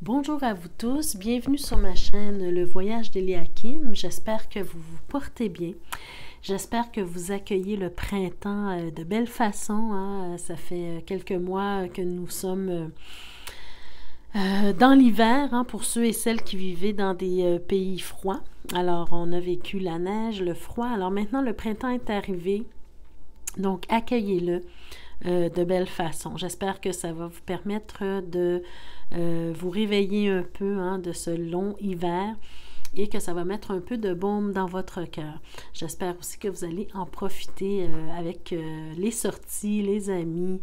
Bonjour à vous tous, bienvenue sur ma chaîne Le Voyage d'Eliakim. J'espère que vous vous portez bien. J'espère que vous accueillez le printemps de belle façon. Ça fait quelques mois que nous sommes dans l'hiver, pour ceux et celles qui vivaient dans des pays froids. Alors, on a vécu la neige, le froid. Alors maintenant, le printemps est arrivé. Donc, accueillez-le de belle façon. J'espère que ça va vous permettre de vous réveiller un peu de ce long hiver et que ça va mettre un peu de baume dans votre cœur. J'espère aussi que vous allez en profiter avec les sorties, les amis,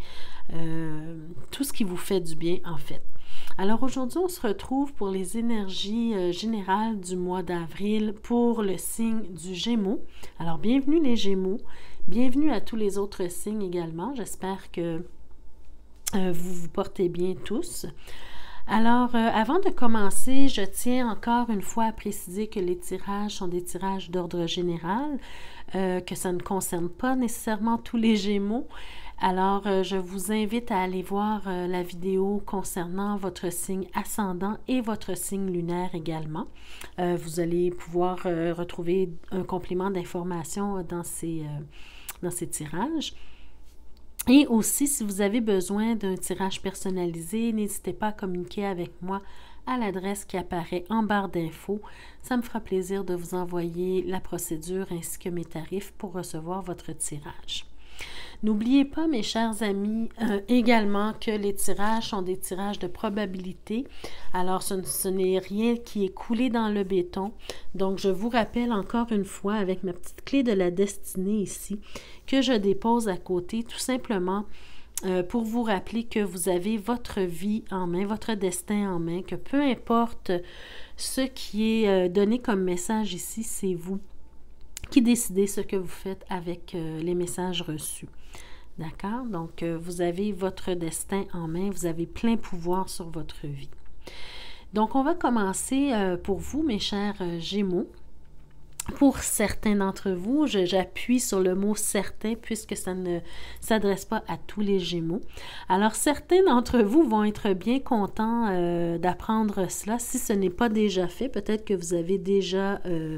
tout ce qui vous fait du bien en fait. Alors aujourd'hui, on se retrouve pour les énergies générales du mois d'avril pour le signe du Gémeaux. Alors bienvenue les Gémeaux. Bienvenue à tous les autres signes également. J'espère que vous vous portez bien tous. Alors, avant de commencer, je tiens encore une fois à préciser que les tirages sont des tirages d'ordre général, que ça ne concerne pas nécessairement tous les Gémeaux. Alors, je vous invite à aller voir la vidéo concernant votre signe ascendant et votre signe lunaire également. Vous allez pouvoir retrouver un complément d'information dans ces tirages. Et aussi, si vous avez besoin d'un tirage personnalisé, n'hésitez pas à communiquer avec moi à l'adresse qui apparaît en barre d'infos. Ça me fera plaisir de vous envoyer la procédure ainsi que mes tarifs pour recevoir votre tirage. N'oubliez pas, mes chers amis, également que les tirages sont des tirages de probabilité. Alors, ce n'est rien qui est coulé dans le béton. Donc, je vous rappelle encore une fois, avec ma petite clé de la destinée ici, que je dépose à côté, tout simplement pour vous rappeler que vous avez votre vie en main, votre destin en main, que peu importe ce qui est donné comme message ici, c'est vous qui décidez ce que vous faites avec les messages reçus. D'accord? Donc, vous avez votre destin en main, vous avez plein pouvoir sur votre vie. Donc, on va commencer pour vous, mes chers Gémeaux. Pour certains d'entre vous, j'appuie sur le mot « certain » puisque ça ne s'adresse pas à tous les Gémeaux. Alors, certains d'entre vous vont être bien contents d'apprendre cela. Si ce n'est pas déjà fait, peut-être que vous avez déjà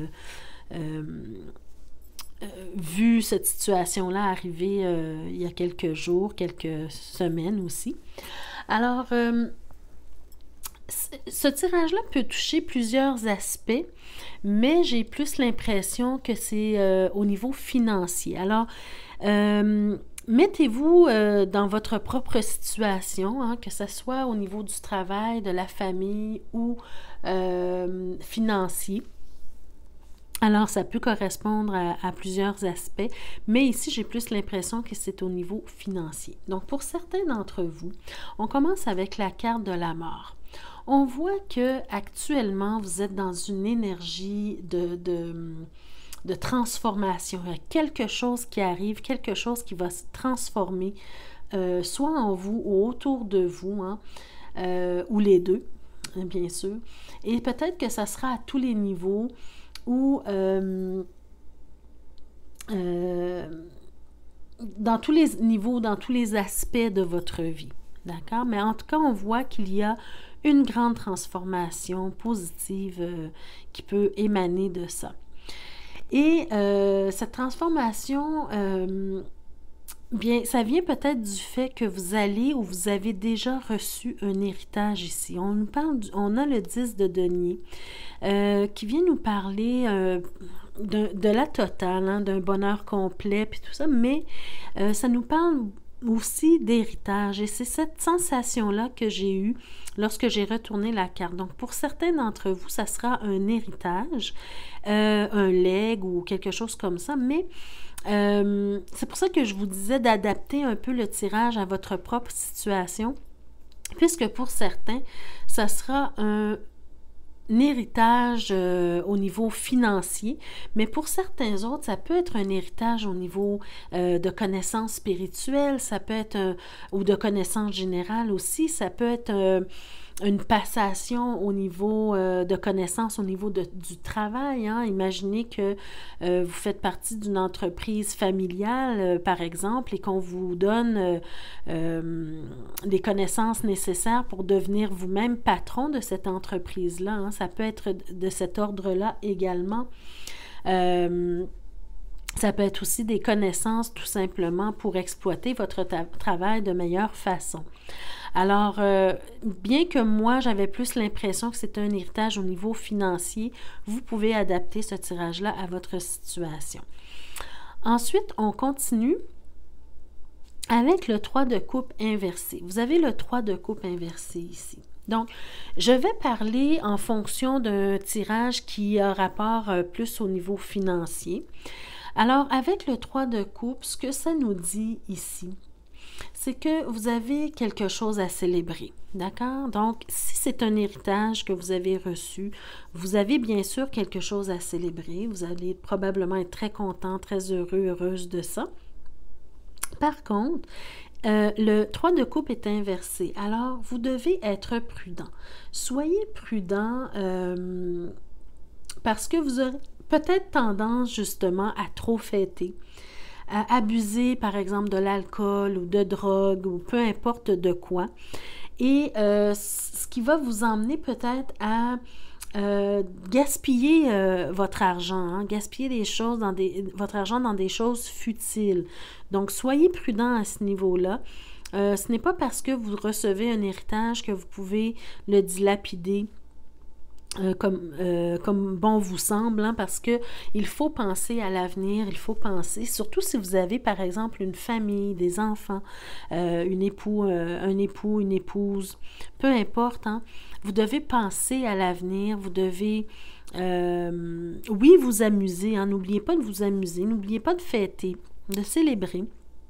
vu cette situation-là arriver il y a quelques jours, quelques semaines aussi. Alors, ce tirage-là peut toucher plusieurs aspects, mais j'ai plus l'impression que c'est au niveau financier. Alors, mettez-vous dans votre propre situation, que ce soit au niveau du travail, de la famille ou financier. Alors, ça peut correspondre à plusieurs aspects, mais ici, j'ai plus l'impression que c'est au niveau financier. Donc, pour certains d'entre vous, on commence avec la carte de la mort. On voit que actuellement, vous êtes dans une énergie de transformation. Il y a quelque chose qui arrive, quelque chose qui va se transformer, soit en vous ou autour de vous, ou les deux, bien sûr. Et peut-être que ça sera à tous les niveaux, ou dans tous les niveaux, dans tous les aspects de votre vie. D'accord? Mais en tout cas, on voit qu'il y a une grande transformation positive qui peut émaner de ça. Et cette transformation, bien, ça vient peut-être du fait que vous allez ou vous avez déjà reçu un héritage ici. On nous parle, on a le 10 de denier qui vient nous parler de la totale, d'un bonheur complet puis tout ça, mais ça nous parle aussi d'héritage et c'est cette sensation-là que j'ai eue lorsque j'ai retourné la carte. Donc, pour certains d'entre vous, ça sera un héritage, un legs ou quelque chose comme ça, mais c'est pour ça que je vous disais d'adapter un peu le tirage à votre propre situation, puisque pour certains, ça sera un héritage au niveau financier, mais pour certains autres, ça peut être un héritage au niveau de connaissances spirituelles, ça peut être ou de connaissances générales aussi, ça peut être une passation au niveau de connaissances, au niveau du travail. Hein. Imaginez que vous faites partie d'une entreprise familiale, par exemple, et qu'on vous donne les connaissances nécessaires pour devenir vous-même patron de cette entreprise-là. Hein. Ça peut être de cet ordre-là également. Ça peut être aussi des connaissances tout simplement pour exploiter votre travail de meilleure façon. Alors, bien que moi, j'avais plus l'impression que c'était un héritage au niveau financier, vous pouvez adapter ce tirage-là à votre situation. Ensuite, on continue avec le 3 de coupe inversé. Vous avez le 3 de coupe inversé ici. Donc, je vais parler en fonction d'un tirage qui a rapport plus au niveau financier. Alors, avec le 3 de coupe, ce que ça nous dit ici, c'est que vous avez quelque chose à célébrer, d'accord? Donc, si c'est un héritage que vous avez reçu, vous avez bien sûr quelque chose à célébrer. Vous allez probablement être très content, très heureux, heureuse de ça. Par contre, le 3 de coupe est inversé. Alors, vous devez être prudent. Soyez prudent parce que vous aurez peut-être tendance justement à trop fêter, à abuser par exemple de l'alcool ou de drogue ou peu importe de quoi. Et ce qui va vous emmener peut-être à gaspiller votre argent, hein, gaspiller des choses votre argent dans des choses futiles. Donc, soyez prudent à ce niveau-là. Ce n'est pas parce que vous recevez un héritage que vous pouvez le dilapider comme bon vous semble, hein, parce que il faut penser à l'avenir, il faut penser, surtout si vous avez par exemple une famille, des enfants, un époux, une épouse, peu importe, hein, vous devez penser à l'avenir, vous devez, oui, vous amuser, hein, n'oubliez pas de vous amuser, n'oubliez pas de fêter, de célébrer,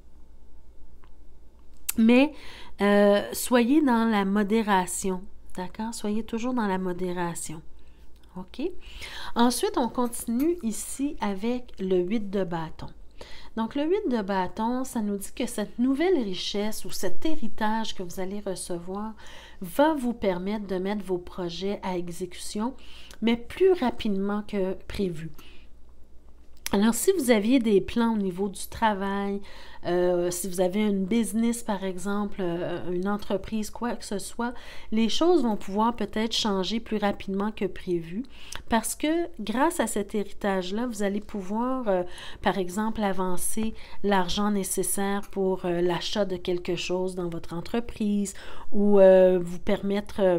mais soyez dans la modération. D'accord? Soyez toujours dans la modération. OK? Ensuite, on continue ici avec le 8 de bâton. Donc, le 8 de bâton, ça nous dit que cette nouvelle richesse ou cet héritage que vous allez recevoir va vous permettre de mettre vos projets à exécution, mais plus rapidement que prévu. Alors, si vous aviez des plans au niveau du travail, si vous avez une business, par exemple, une entreprise, quoi que ce soit, les choses vont pouvoir peut-être changer plus rapidement que prévu parce que grâce à cet héritage-là, vous allez pouvoir, par exemple, avancer l'argent nécessaire pour l'achat de quelque chose dans votre entreprise ou vous permettre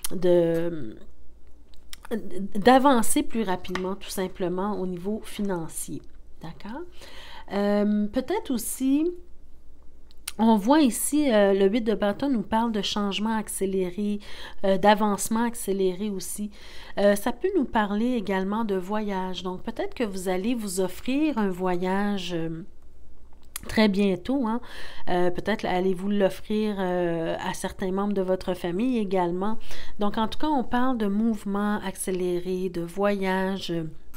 d'avancer plus rapidement, tout simplement, au niveau financier. D'accord? Peut-être aussi, on voit ici, le 8 de bâton nous parle de changement accéléré, d'avancement accéléré aussi. Ça peut nous parler également de voyage. Donc, peut-être que vous allez vous offrir un voyage très bientôt, hein? Peut-être allez-vous l'offrir à certains membres de votre famille également. Donc, en tout cas, on parle de mouvement accéléré, de voyage,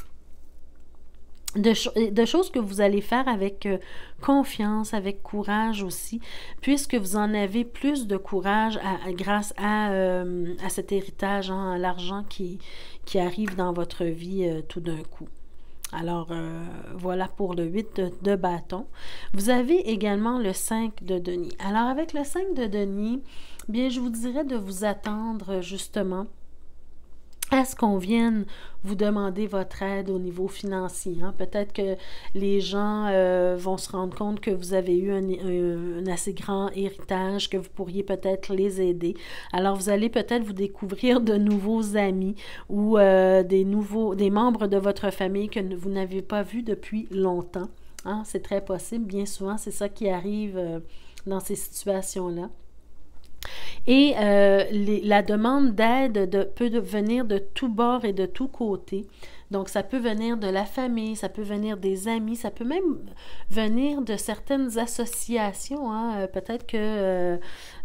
de choses que vous allez faire avec confiance, avec courage aussi, puisque vous en avez plus de courage grâce à cet héritage, hein, à l'argent qui arrive dans votre vie tout d'un coup. Alors, voilà pour le 8 de bâton. Vous avez également le 5 de denier. Alors, avec le 5 de denier, bien, je vous dirais de vous attendre justement à ce qu'on vienne vous demander votre aide au niveau financier. Hein. Peut-être que les gens vont se rendre compte que vous avez eu un assez grand héritage, que vous pourriez peut-être les aider. Alors, vous allez peut-être vous découvrir de nouveaux amis ou des membres de votre famille que vous n'avez pas vus depuis longtemps. Hein. C'est très possible. Bien souvent, c'est ça qui arrive dans ces situations-là. Et la demande d'aide peut venir de tous bords et de tous côtés. Donc, ça peut venir de la famille, ça peut venir des amis, ça peut même venir de certaines associations. Hein. Peut-être que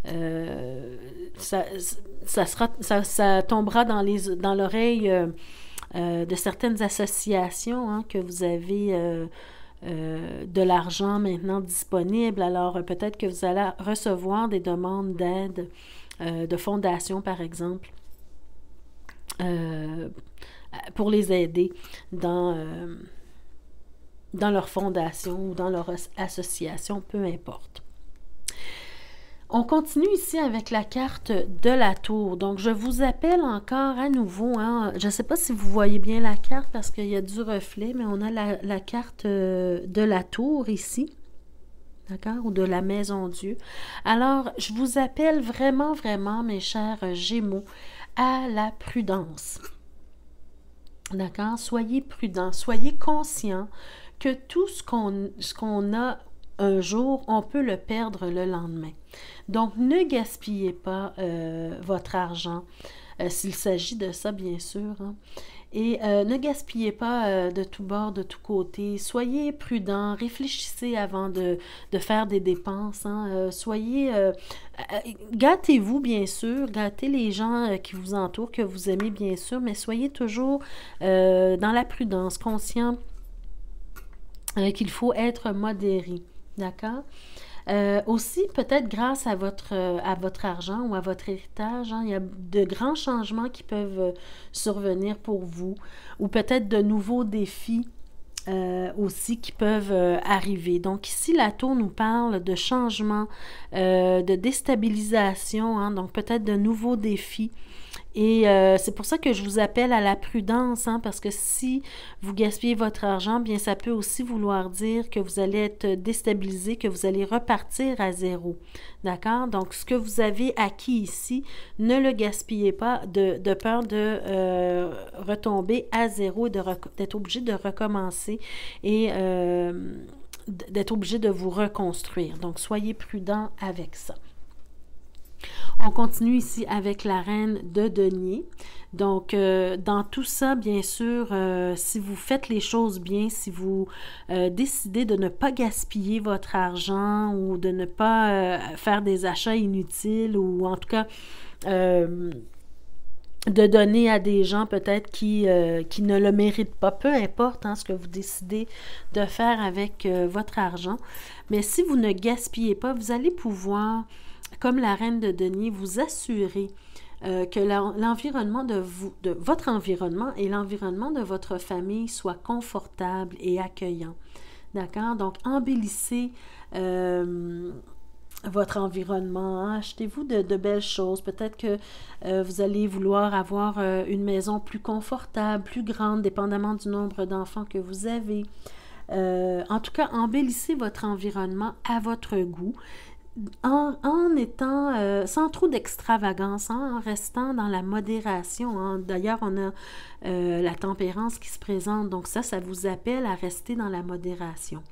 ça tombera dans l'oreille de certaines associations, hein, que vous avez de l'argent maintenant disponible. Alors, peut-être que vous allez recevoir des demandes d'aide de fondations, par exemple, pour les aider dans leur fondation ou dans leur association, peu importe. On continue ici avec la carte de la tour. Donc, je vous appelle encore à nouveau. Hein. Je ne sais pas si vous voyez bien la carte parce qu'il y a du reflet, mais on a la carte de la tour ici. D'accord? Ou de la maison Dieu. Alors, je vous appelle vraiment, vraiment, mes chers Gémeaux, à la prudence. D'accord? Soyez prudents, soyez conscients que tout ce qu'on a un jour, on peut le perdre le lendemain. Donc, ne gaspillez pas votre argent, s'il s'agit de ça, bien sûr. Hein. Et ne gaspillez pas de tout bord, de tout côté. Soyez prudents, réfléchissez avant de faire des dépenses. Hein. Gâtez-vous, bien sûr, gâtez les gens qui vous entourent, que vous aimez, bien sûr, mais soyez toujours dans la prudence, conscient qu'il faut être modéré. D'accord? Aussi, peut-être grâce à votre argent ou à votre héritage, hein, il y a de grands changements qui peuvent survenir pour vous, ou peut-être de nouveaux défis aussi qui peuvent arriver. Donc ici, la tour nous parle de changements, de déstabilisation, hein, donc peut-être de nouveaux défis. Et c'est pour ça que je vous appelle à la prudence, hein, parce que si vous gaspillez votre argent, bien ça peut aussi vouloir dire que vous allez être déstabilisé, que vous allez repartir à zéro. D'accord? Donc, ce que vous avez acquis ici, ne le gaspillez pas de peur de retomber à zéro et d'être obligé de recommencer et d'être obligé de vous reconstruire. Donc, soyez prudents avec ça. On continue ici avec la reine de denier. Donc, dans tout ça, bien sûr, si vous faites les choses bien, si vous décidez de ne pas gaspiller votre argent ou de ne pas faire des achats inutiles ou en tout cas de donner à des gens peut-être qui ne le méritent pas, peu importe hein, ce que vous décidez de faire avec votre argent. Mais si vous ne gaspillez pas, vous allez pouvoir, comme la reine de denier, vous assurer que l'environnement de votre environnement et l'environnement de votre famille soit confortable et accueillant. D'accord? Donc, embellissez votre environnement, hein? Achetez-vous de belles choses. Peut-être que vous allez vouloir avoir une maison plus confortable, plus grande, dépendamment du nombre d'enfants que vous avez. En tout cas, embellissez votre environnement à votre goût. En étant sans trop d'extravagance, hein, en restant dans la modération. Hein. D'ailleurs, on a la tempérance qui se présente, donc ça vous appelle à rester dans la modération.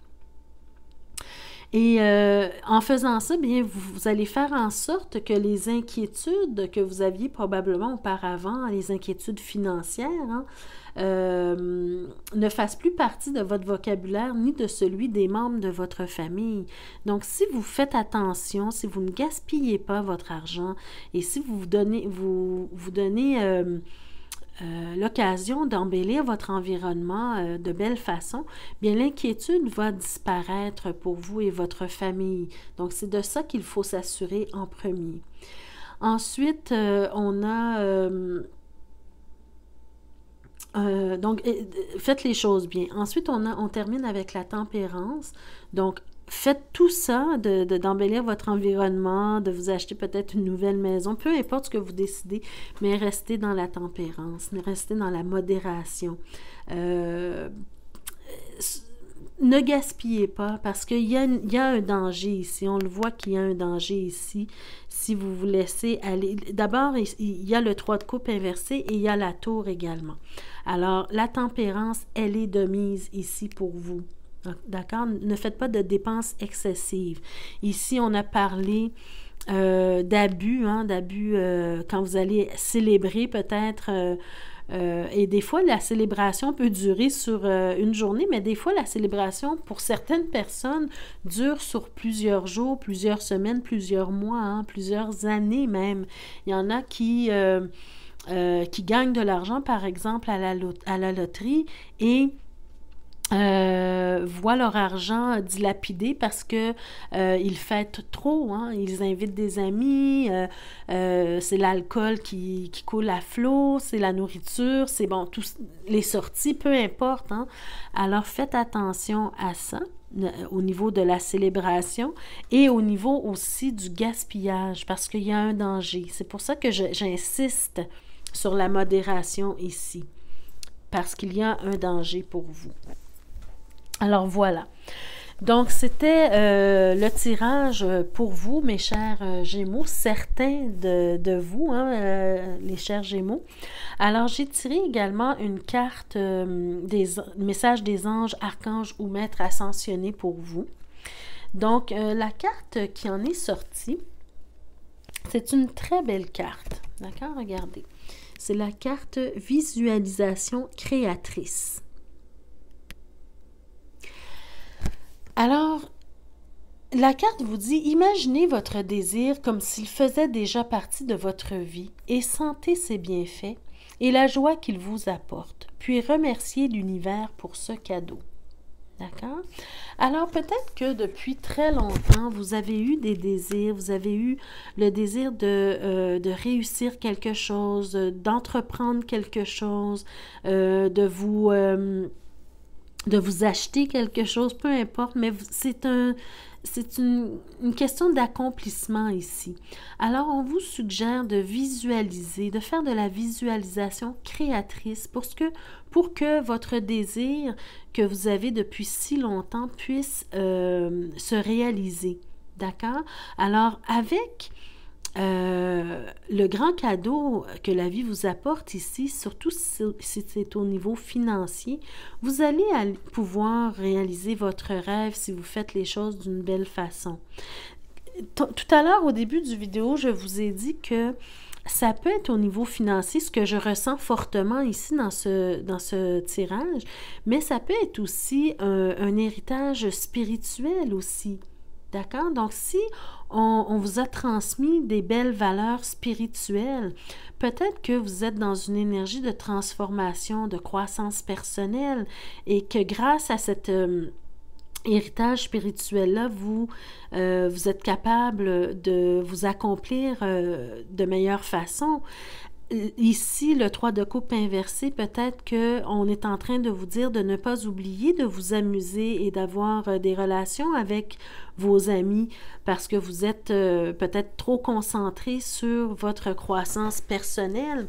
Et en faisant ça, bien, vous allez faire en sorte que les inquiétudes que vous aviez probablement auparavant, les inquiétudes financières, hein, ne fassent plus partie de votre vocabulaire ni de celui des membres de votre famille. Donc, si vous faites attention, si vous ne gaspillez pas votre argent et si vous donnez l'occasion d'embellir votre environnement de belle façon, bien l'inquiétude va disparaître pour vous et votre famille. Donc, c'est de ça qu'il faut s'assurer en premier. Ensuite, on a... donc, faites les choses bien. Ensuite, on termine avec la tempérance. Donc, faites tout ça, d'embellir votre environnement, de vous acheter peut-être une nouvelle maison, peu importe ce que vous décidez, mais restez dans la tempérance, restez dans la modération. Ne gaspillez pas parce qu'il y a un danger ici. On le voit qu'il y a un danger ici si vous vous laissez aller. D'abord, il y a le 3 de coupe inversé et il y a la tour également. Alors, la tempérance, elle est de mise ici pour vous. D'accord? Ne faites pas de dépenses excessives. Ici, on a parlé d'abus, hein, d'abus quand vous allez célébrer peut-être. Et des fois, la célébration peut durer sur une journée, mais des fois, la célébration, pour certaines personnes, dure sur plusieurs jours, plusieurs semaines, plusieurs mois, hein, plusieurs années même. Il y en a qui gagnent de l'argent, par exemple, à la loterie et voient leur argent dilapidé parce que ils fêtent trop, hein? Ils invitent des amis, c'est l'alcool qui coule à flot, c'est la nourriture, c'est bon, tous les sorties, peu importe, hein? Alors faites attention à ça au niveau de la célébration et au niveau aussi du gaspillage parce qu'il y a un danger. C'est pour ça que j'insiste sur la modération ici, parce qu'il y a un danger pour vous. Alors voilà, donc c'était le tirage pour vous, mes chers Gémeaux, certains de vous, hein, les chers Gémeaux. Alors j'ai tiré également une carte des messages des anges, archanges ou maîtres ascensionnés pour vous. Donc la carte qui en est sortie, c'est une très belle carte, d'accord, regardez. C'est la carte visualisation créatrice. Alors, la carte vous dit, imaginez votre désir comme s'il faisait déjà partie de votre vie et sentez ses bienfaits et la joie qu'il vous apporte, puis remerciez l'univers pour ce cadeau. D'accord? Alors, peut-être que depuis très longtemps, vous avez eu des désirs, vous avez eu le désir de réussir quelque chose, d'entreprendre quelque chose, de vous acheter quelque chose, peu importe, mais c'est une question d'accomplissement ici. Alors, on vous suggère de visualiser, de faire de la visualisation créatrice pour que votre désir que vous avez depuis si longtemps puisse se réaliser. D'accord? Alors, avec le grand cadeau que la vie vous apporte ici, surtout si c'est au niveau financier, vous allez pouvoir réaliser votre rêve si vous faites les choses d'une belle façon. Tout à l'heure, au début du vidéo, je vous ai dit que ça peut être au niveau financier, ce que je ressens fortement ici dans ce tirage, mais ça peut être aussi un héritage spirituel aussi. D'accord? Donc, si on vous a transmis des belles valeurs spirituelles, peut-être que vous êtes dans une énergie de transformation, de croissance personnelle et que grâce à cet héritage spirituel-là, vous êtes capable de vous accomplir de meilleure façon. Ici, le 3 de coupe inversé, peut-être qu'on est en train de vous dire de ne pas oublier de vous amuser et d'avoir des relations avec vos amis parce que vous êtes peut-être trop concentré sur votre croissance personnelle.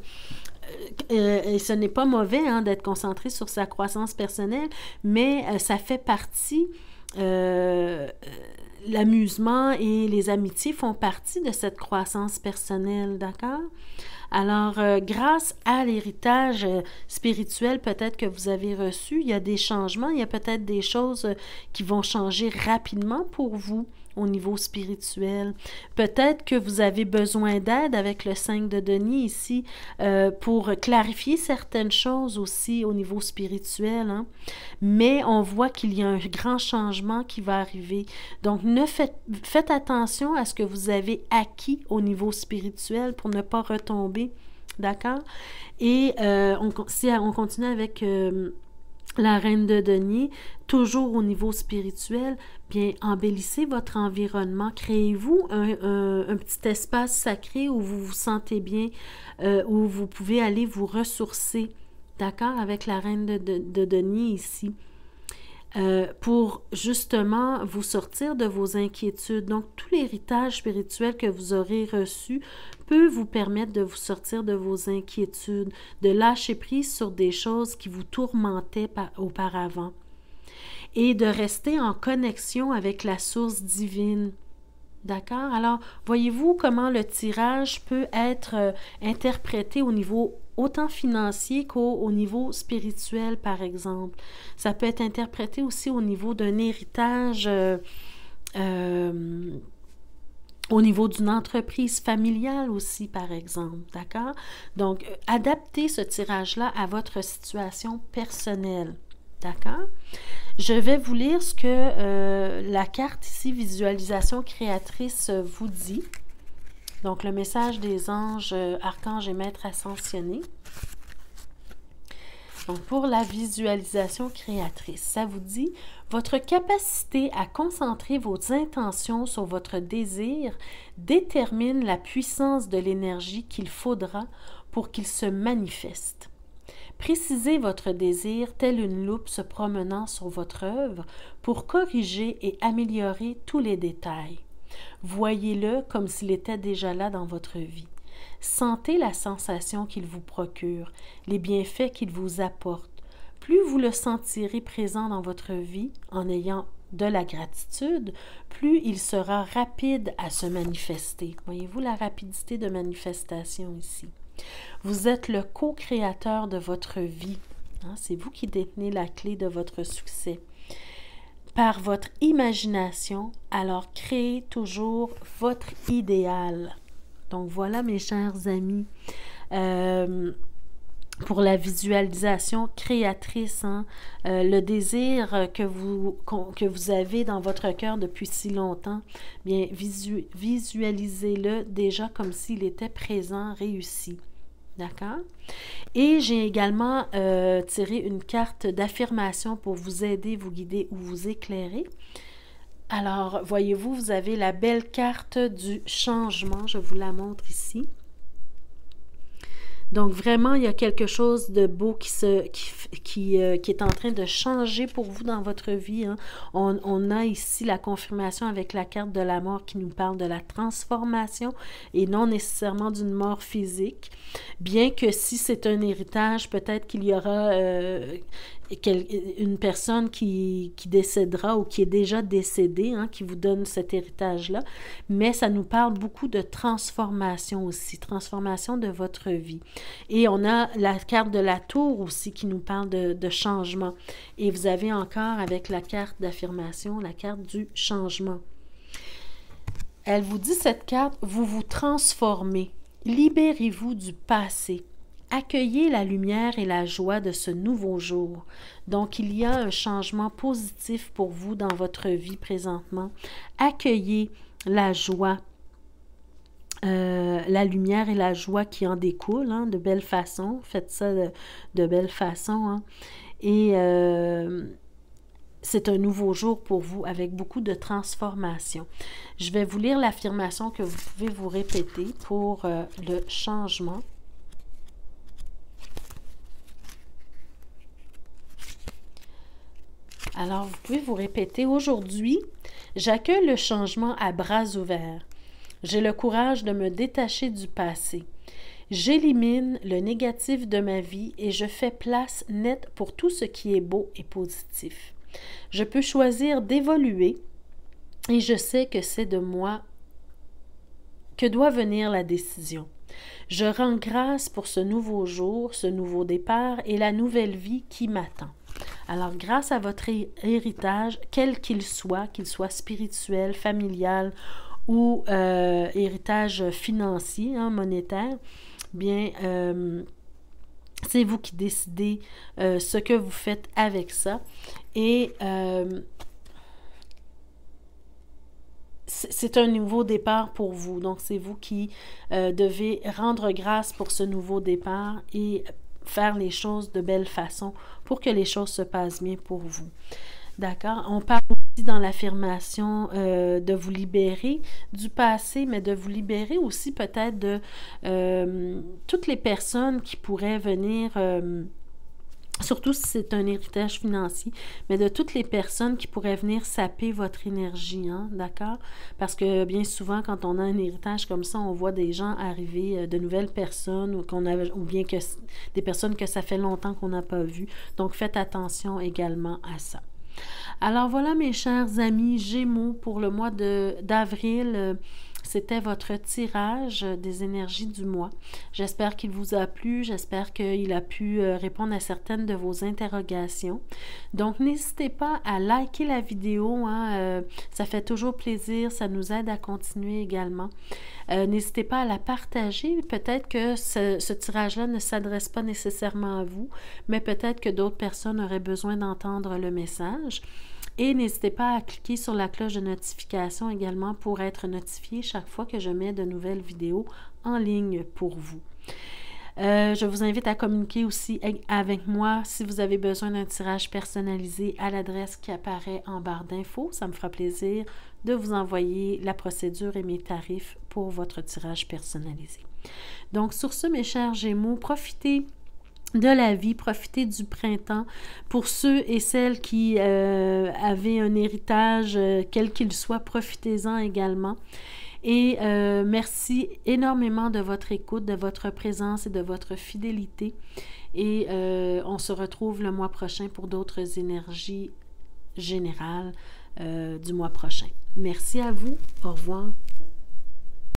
Et ce n'est pas mauvais hein, d'être concentré sur sa croissance personnelle, mais ça fait partie... l'amusement et les amitiés font partie de cette croissance personnelle, d'accord? Alors, grâce à l'héritage spirituel peut-être que vous avez reçu, il y a des changements, il y a peut-être des choses qui vont changer rapidement pour vous au niveau spirituel. Peut-être que vous avez besoin d'aide avec le 5 de denier ici pour clarifier certaines choses aussi au niveau spirituel. Hein? Mais on voit qu'il y a un grand changement qui va arriver. Donc, faites attention à ce que vous avez acquis au niveau spirituel pour ne pas retomber. D'accord? Et si on continue avec... la reine de denier, toujours au niveau spirituel, bien, embellissez votre environnement. Créez-vous un petit espace sacré où vous vous sentez bien, où vous pouvez aller vous ressourcer, d'accord, avec la reine de denier ici. Pour justement vous sortir de vos inquiétudes. Donc, tout l'héritage spirituel que vous aurez reçu peut vous permettre de vous sortir de vos inquiétudes, de lâcher prise sur des choses qui vous tourmentaient auparavant et de rester en connexion avec la source divine. D'accord? Alors, voyez-vous comment le tirage peut être interprété au niveau autant financier qu'au niveau spirituel, par exemple. Ça peut être interprété aussi au niveau d'un héritage, au niveau d'une entreprise familiale aussi, par exemple. D'accord? Donc, adaptez ce tirage-là à votre situation personnelle. D'accord? Je vais vous lire ce que la carte ici, visualisation créatrice, vous dit. Donc, le message des anges, archanges et maîtres ascensionnés. Donc, pour la visualisation créatrice, ça vous dit « Votre capacité à concentrer vos intentions sur votre désir détermine la puissance de l'énergie qu'il faudra pour qu'il se manifeste. Précisez votre désir telle une loupe se promenant sur votre œuvre pour corriger et améliorer tous les détails. Voyez-le comme s'il était déjà là dans votre vie. Sentez la sensation qu'il vous procure, les bienfaits qu'il vous apporte. Plus vous le sentirez présent dans votre vie en ayant de la gratitude, plus il sera rapide à se manifester. Voyez-vous la rapidité de manifestation ici. Vous êtes le co-créateur de votre vie. C'est vous qui détenez la clé de votre succès. Par votre imagination, alors créez toujours votre idéal. Donc voilà mes chers amis, pour la visualisation créatrice, le désir que vous avez dans votre cœur depuis si longtemps, bien visualisez-le déjà comme s'il était présent, réussi. D'accord? Et j'ai également tiré une carte d'affirmation pour vous aider, vous guider ou vous éclairer. Alors, voyez-vous, vous avez la belle carte du changement. Je vous la montre ici. Donc, vraiment, il y a quelque chose de beau qui est en train de changer pour vous dans votre vie. On a ici la confirmation avec la carte de la mort qui nous parle de la transformation et non nécessairement d'une mort physique. Bien que si c'est un héritage, peut-être qu'il y aura une personne qui décédera ou qui est déjà décédée, qui vous donne cet héritage-là, mais ça nous parle beaucoup de transformation aussi, transformation de votre vie. Et on a la carte de la tour aussi qui nous parle de changement. Et vous avez encore avec la carte d'affirmation, la carte du changement. Elle vous dit cette carte, vous vous transformez, libérez-vous du passé. Accueillez la lumière et la joie de ce nouveau jour. Donc, il y a un changement positif pour vous dans votre vie présentement. Accueillez la joie, la lumière et la joie qui en découlent de belle façon. Faites ça de belle façon. Et c'est un nouveau jour pour vous avec beaucoup de transformation. Je vais vous lire l'affirmation que vous pouvez vous répéter pour le changement. Alors, vous pouvez vous répéter, aujourd'hui, j'accueille le changement à bras ouverts. J'ai le courage de me détacher du passé. J'élimine le négatif de ma vie et je fais place nette pour tout ce qui est beau et positif. Je peux choisir d'évoluer et je sais que c'est de moi que doit venir la décision. Je rends grâce pour ce nouveau jour, ce nouveau départ et la nouvelle vie qui m'attend. Alors, grâce à votre héritage, quel qu'il soit spirituel, familial ou héritage financier, monétaire, bien, c'est vous qui décidez ce que vous faites avec ça. Et c'est un nouveau départ pour vous. Donc, c'est vous qui devez rendre grâce pour ce nouveau départ et faire les choses de belle façon pour que les choses se passent bien pour vous. D'accord? On parle aussi dans l'affirmation de vous libérer du passé, mais de vous libérer aussi peut-être de toutes les personnes qui pourraient venir, surtout si c'est un héritage financier, mais de toutes les personnes qui pourraient venir saper votre énergie, d'accord? Parce que bien souvent, quand on a un héritage comme ça, on voit des gens arriver, de nouvelles personnes, ou bien que des personnes que ça fait longtemps qu'on n'a pas vues. Donc, faites attention également à ça. Alors voilà mes chers amis Gémeaux, pour le mois d'avril, c'était votre tirage des énergies du mois. J'espère qu'il vous a plu, j'espère qu'il a pu répondre à certaines de vos interrogations. Donc n'hésitez pas à liker la vidéo, ça fait toujours plaisir, ça nous aide à continuer également. N'hésitez pas à la partager, peut-être que ce tirage-là ne s'adresse pas nécessairement à vous, mais peut-être que d'autres personnes auraient besoin d'entendre le message. Et n'hésitez pas à cliquer sur la cloche de notification également pour être notifié chaque fois que je mets de nouvelles vidéos en ligne pour vous. Je vous invite à communiquer aussi avec moi si vous avez besoin d'un tirage personnalisé à l'adresse qui apparaît en barre d'infos. Ça me fera plaisir de vous envoyer la procédure et mes tarifs pour votre tirage personnalisé. Donc, sur ce, mes chers Gémeaux, profitez de la vie, profitez du printemps. Pour ceux et celles qui avaient un héritage, quel qu'il soit, profitez-en également. Et merci énormément de votre écoute, de votre présence et de votre fidélité. Et on se retrouve le mois prochain pour d'autres énergies générales du mois prochain. Merci à vous. Au revoir.